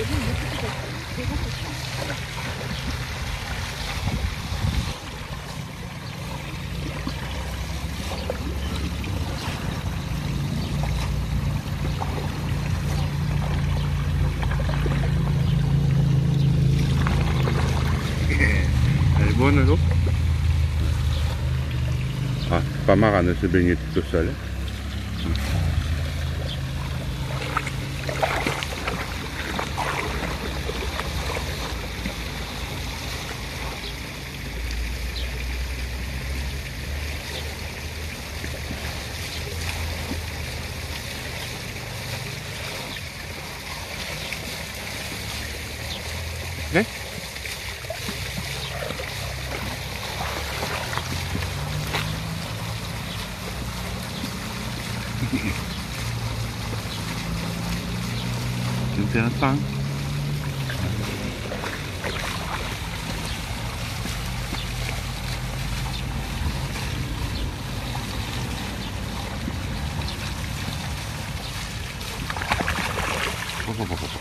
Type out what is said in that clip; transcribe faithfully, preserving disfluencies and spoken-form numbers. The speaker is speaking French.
Elle est bonne l'eau. Ah, c'est pas marrant de se baigner tout seul. Hein? C'est intéressant. Oh, oh, oh, oh.